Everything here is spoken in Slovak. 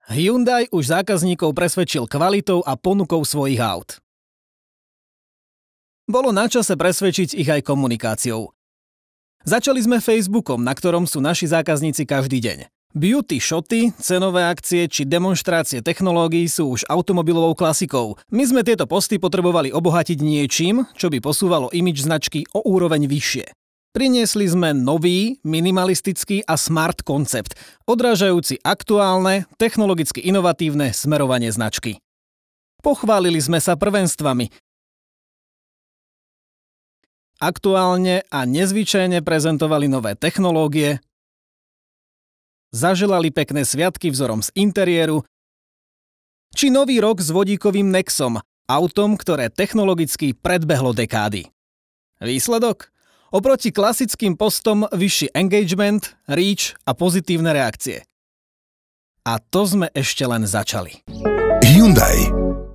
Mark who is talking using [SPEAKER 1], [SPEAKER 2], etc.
[SPEAKER 1] Hyundai už zákazníkov presvedčil kvalitou a ponukou svojich aut. Bolo na čase presvedčiť ich aj komunikáciou. Začali sme Facebookom, na ktorom sú naši zákazníci každý deň. Beauty shoty, cenové akcie či demonštrácie technológií sú už automobilovou klasikou. My sme tieto posty potrebovali obohatiť niečím, čo by posúvalo imidž značky o úroveň vyššie. Priniesli sme nový, minimalistický a smart koncept, odrážajúci aktuálne, technologicky inovatívne smerovanie značky. Pochválili sme sa prvenstvami. Aktuálne a nezvyčajne prezentovali nové technológie, zaželali pekné sviatky vzorom z interiéru, či nový rok s vodíkovým Nexom, autom, ktoré technologicky predbehlo dekády. Výsledok? Oproti klasickým postom vyšší engagement, reach a pozitívne reakcie. A to sme ešte len začali.
[SPEAKER 2] Hyundai.